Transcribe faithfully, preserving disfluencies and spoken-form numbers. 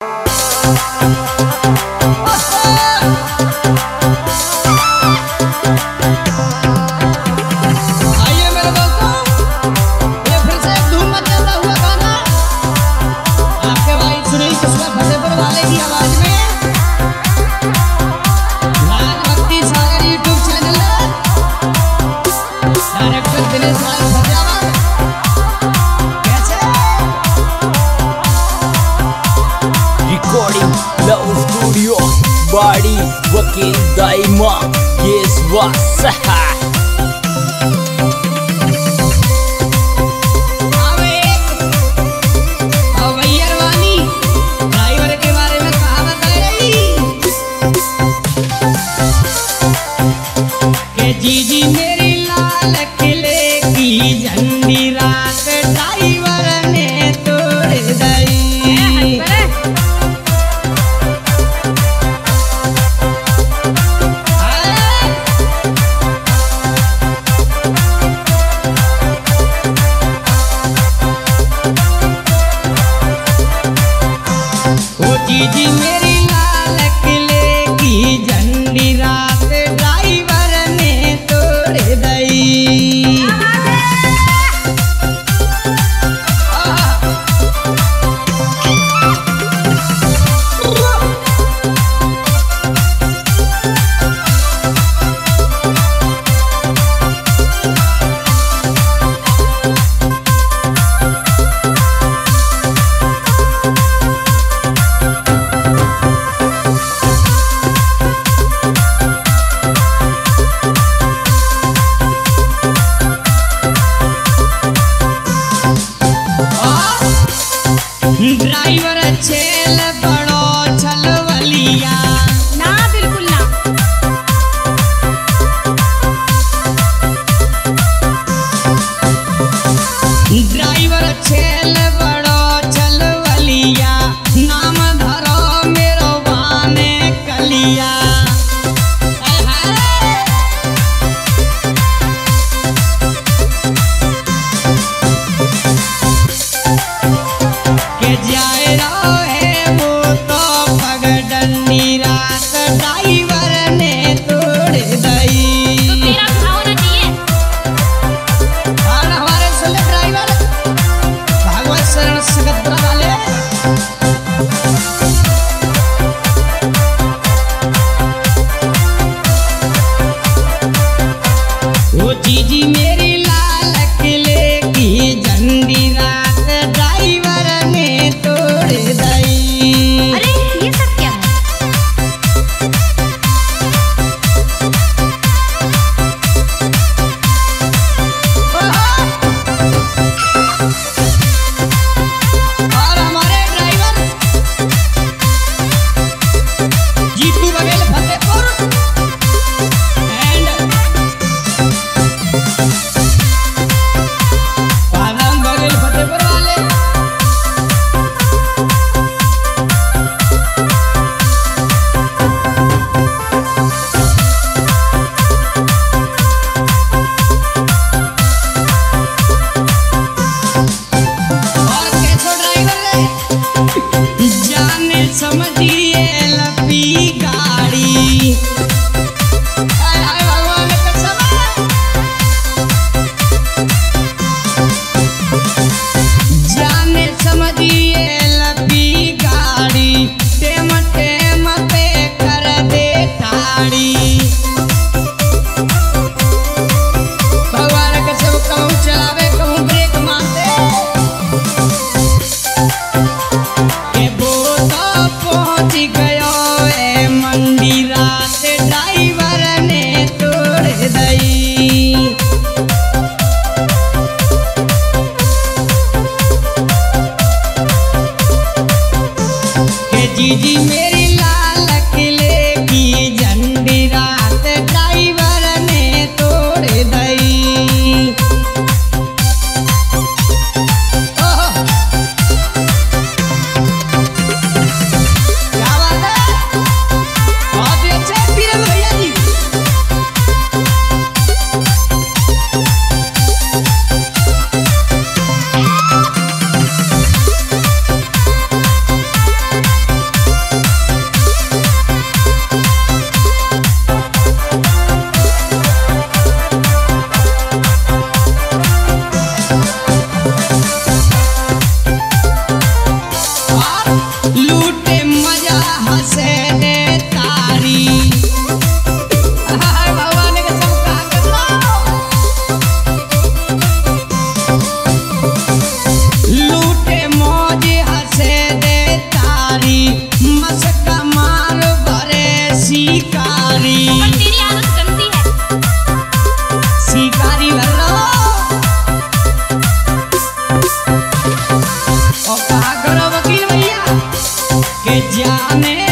Body Wakil Daima Yes Wasaha जीजी मेरी लाल किले की झंडी रात ड्राइवर ने तोड़ दी। ओ जीजी मेरी लाल किले की झंडी रात ड्राइवर ने तोड़ दी। ड्राइवर छेल बड़ो छलवलिया ना बिल्कुल ना। ड्राइवर छेल बड़ो छलवलिया नाम धरो मेरो बाने कलिया। के जाए रहो है वो तो पगडंडी रात ड्राइवर ने तोड़ दी। तो तेरा घाव होना चाहिए। और हमारे सुले ड्राइवर भागवत शरण सगत वाले वो जीजी मेरी लाल किले की झंडी रात ड्राइवर ने तोड़ दी। अरे ये सब क्या है? और हमारे ड्राइवर जीतू बघेल फतेहपुर एंड पालम बघेल फतेहपुर वाले और कैसो ड्राइवर रे जाने समझिए लपी गाड़ी। हाय हाय भगवान कसम जाने समझिए लपी गाड़ी टेम टेम पे कर दे ठाड़ी। भगवान कसम कहूँ चलावे कहूँ ब्रेक मारते के वो तो पहुँच गयो ए मंडी रात ड्राइवर ने तोड़ दी। के जीजी मेरी लाल किले की झंडी रात ड्राइवर ने तोड़ दी। ओहो क्या बात है, बहुत ही अच्छे पीरल भैया जी। जाने